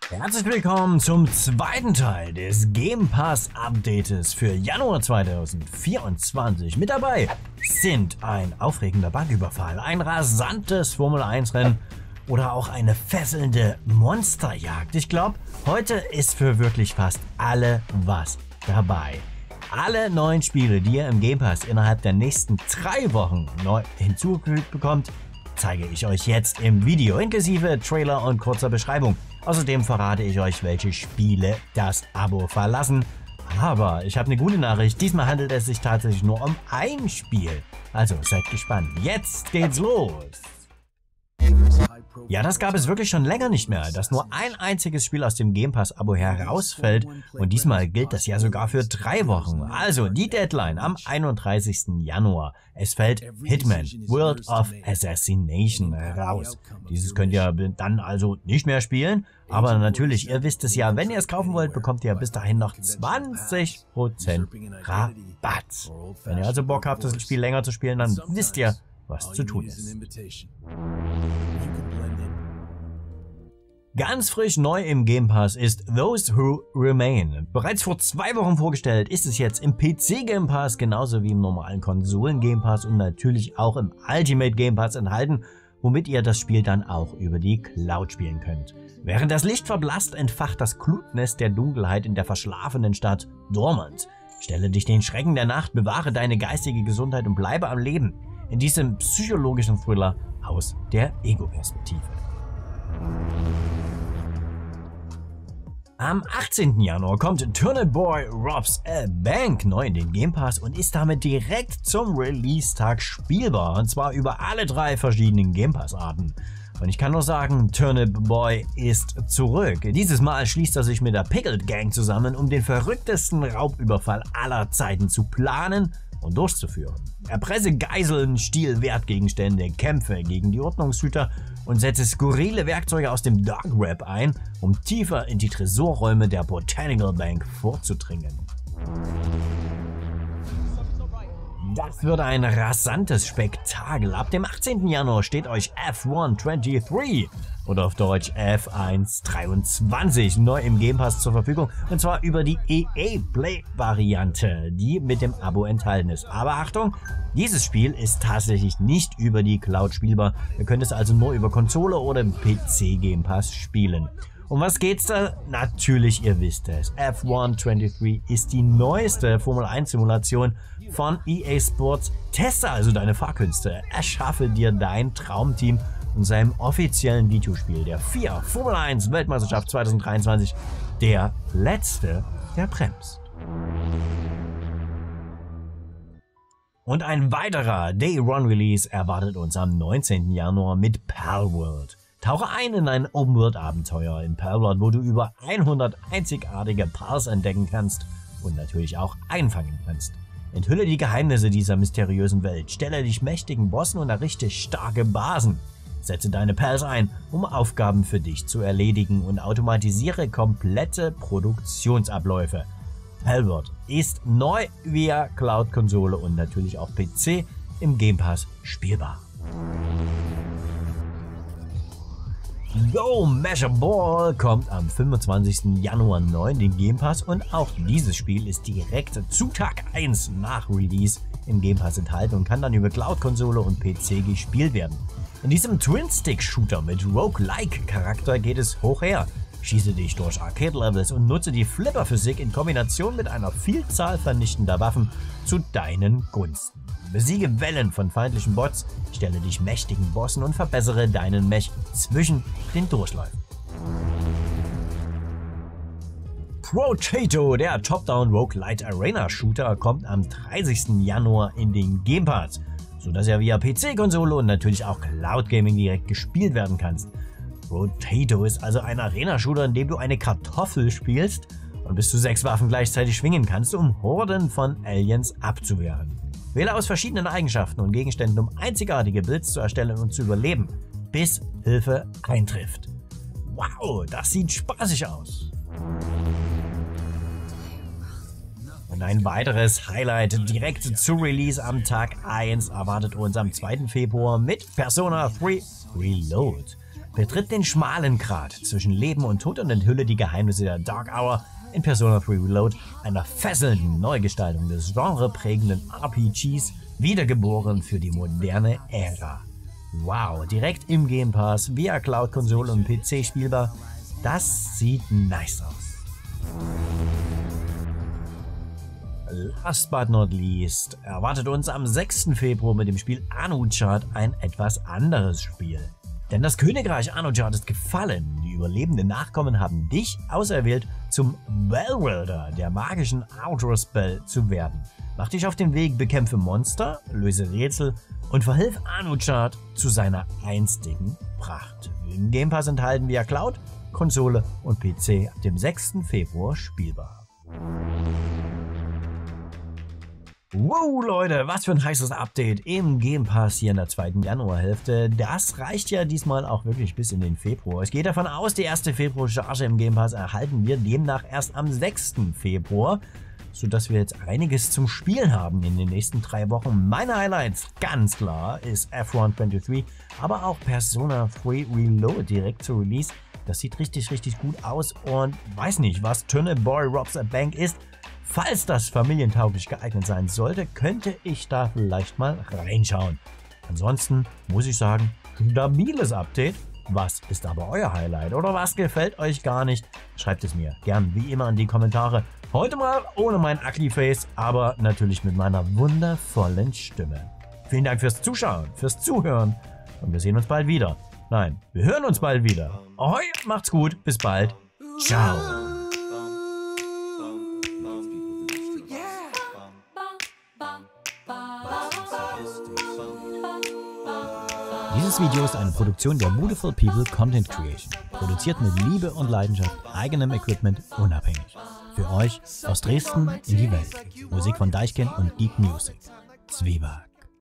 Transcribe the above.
Herzlich willkommen zum zweiten Teil des Game Pass Updates für Januar 2024. Mit dabei sind ein aufregender Banküberfall, ein rasantes Formel 1 Rennen oder auch eine fesselnde Monsterjagd. Ich glaube, heute ist für wirklich fast alle was dabei. Alle neuen Spiele, die ihr im Game Pass innerhalb der nächsten 3 Wochen neu hinzugefügt bekommt, zeige ich euch jetzt im Video, inklusive Trailer und kurzer Beschreibung. Außerdem verrate ich euch, welche Spiele das Abo verlassen. Aber ich habe eine gute Nachricht, diesmal handelt es sich tatsächlich nur um ein Spiel. Also seid gespannt, jetzt geht's los! Ja, das gab es wirklich schon länger nicht mehr, dass nur ein einziges Spiel aus dem Game Pass Abo herausfällt und diesmal gilt das ja sogar für 3 Wochen. Also die Deadline am 31. Januar. Es fällt Hitman World of Assassination raus. Dieses könnt ihr dann also nicht mehr spielen, aber natürlich, ihr wisst es ja, wenn ihr es kaufen wollt, bekommt ihr bis dahin noch 20% Rabatt. Wenn ihr also Bock habt, das Spiel länger zu spielen, dann wisst ihr, was zu tun ist. Ganz frisch neu im Game Pass ist Those Who Remain. Bereits vor 2 Wochen vorgestellt, ist es jetzt im PC Game Pass genauso wie im normalen Konsolen Game Pass und natürlich auch im Ultimate Game Pass enthalten, womit ihr das Spiel dann auch über die Cloud spielen könnt. Während das Licht verblasst, entfacht das Glutnest der Dunkelheit in der verschlafenen Stadt Dormant. Stelle dich den Schrecken der Nacht, bewahre deine geistige Gesundheit und bleibe am Leben. In diesem psychologischen Thriller aus der Ego-Perspektive. Am 18. Januar kommt Turnip Boy Robs a Bank neu in den Game Pass und ist damit direkt zum Release-Tag spielbar, und zwar über alle 3 verschiedenen Game Pass-Arten. Und ich kann nur sagen, Turnip Boy ist zurück. Dieses Mal schließt er sich mit der Pickled Gang zusammen, um den verrücktesten Raubüberfall aller Zeiten zu planen und durchzuführen. Erpresse Geiseln, stiehl Wertgegenstände, kämpfe gegen die Ordnungshüter und setze skurrile Werkzeuge aus dem Dark Web ein, um tiefer in die Tresorräume der Botanical Bank vorzudringen. Das wird ein rasantes Spektakel. Ab dem 18. Januar steht euch F123 oder auf Deutsch F123 neu im Game Pass zur Verfügung, und zwar über die EA Play Variante, die mit dem Abo enthalten ist. Aber Achtung, dieses Spiel ist tatsächlich nicht über die Cloud spielbar. Ihr könnt es also nur über Konsole oder PC Game Pass spielen. Um was geht's da? Natürlich, ihr wisst es. F123 ist die neueste Formel 1 Simulation von EA Sports. Teste also deine Fahrkünste, erschaffe dir dein Traumteam und seinem offiziellen Videospiel der FIA Formel 1 Weltmeisterschaft 2023, der letzte, der bremst. Und ein weiterer Day-One-Release erwartet uns am 19. Januar mit Palworld. Tauche ein in ein Open-World-Abenteuer in Palworld, wo du über 100 einzigartige Pals entdecken kannst und natürlich auch einfangen kannst. Enthülle die Geheimnisse dieser mysteriösen Welt, stelle dich mächtigen Bossen und errichte starke Basen. Setze deine Pals ein, um Aufgaben für dich zu erledigen, und automatisiere komplette Produktionsabläufe. Palworld ist neu via Cloud-Konsole und natürlich auch PC im Game Pass spielbar. Go Measure Ball kommt am 25. Januar neu in den Game Pass und auch dieses Spiel ist direkt zu Tag 1 nach Release im Game Pass enthalten und kann dann über Cloud-Konsole und PC gespielt werden. In diesem Twin-Stick-Shooter mit Roguelike-Charakter geht es hoch her. Schieße dich durch Arcade-Levels und nutze die Flipper-Physik in Kombination mit einer Vielzahl vernichtender Waffen zu deinen Gunsten. Besiege Wellen von feindlichen Bots, stelle dich mächtigen Bossen und verbessere deinen Mech zwischen den Durchläufen. Potato, der Top-Down Roguelite Arena Shooter, kommt am 30. Januar in den Game Pass, sodass er via PC-Konsole und natürlich auch Cloud Gaming direkt gespielt werden kannst. Potato ist also ein Arena-Shooter, in dem du eine Kartoffel spielst und bis zu 6 Waffen gleichzeitig schwingen kannst, um Horden von Aliens abzuwehren. Wähle aus verschiedenen Eigenschaften und Gegenständen, um einzigartige Builds zu erstellen und zu überleben, bis Hilfe eintrifft. Wow, das sieht spaßig aus. Und ein weiteres Highlight direkt zu Release am Tag 1 erwartet uns am 2. Februar mit Persona 3 Reload. Betritt den schmalen Grat zwischen Leben und Tod und enthülle die Geheimnisse der Dark Hour in Persona 3 Reload, einer fesselnden Neugestaltung des genreprägenden RPGs, wiedergeboren für die moderne Ära. Wow, direkt im Game Pass, via Cloud-Konsole und PC spielbar. Das sieht nice aus. Last but not least erwartet uns am 6. Februar mit dem Spiel Anuchart ein etwas anderes Spiel. Denn das Königreich Anuchart ist gefallen. Die überlebenden Nachkommen haben dich auserwählt, zum Bellwelder der magischen Outer Spell zu werden. Mach dich auf den Weg, bekämpfe Monster, löse Rätsel und verhilf Anuchart zu seiner einstigen Pracht. Im Game Pass enthalten via Cloud, Konsole und PC ab dem 6. Februar spielbar. Wow, Leute, was für ein heißes Update im Game Pass hier in der 2. Januarhälfte. Das reicht ja diesmal auch wirklich bis in den Februar. Ich gehe davon aus, die erste Februar-Charge im Game Pass erhalten wir demnach erst am 6. Februar, sodass wir jetzt einiges zum Spielen haben in den nächsten 3 Wochen. Meine Highlights, ganz klar, ist F1 23, aber auch Persona 3 Reload direkt zu Release. Das sieht richtig, richtig gut aus und weiß nicht, was Turnip Boy Robs a Bank ist. Falls das familientauglich geeignet sein sollte, könnte ich da vielleicht mal reinschauen. Ansonsten muss ich sagen, stabiles Update. Was ist aber euer Highlight oder was gefällt euch gar nicht? Schreibt es mir gern wie immer in die Kommentare. Heute mal ohne mein Ugly Face, aber natürlich mit meiner wundervollen Stimme. Vielen Dank fürs Zuschauen, fürs Zuhören und wir sehen uns bald wieder. Nein, wir hören uns bald wieder. Ahoi, macht's gut, bis bald. Ciao. Dieses Video ist eine Produktion der Beautiful People Content Creation. Produziert mit Liebe und Leidenschaft, eigenem Equipment, unabhängig. Für euch aus Dresden in die Welt. Musik von Deichkind und Geek Music. Zwieback.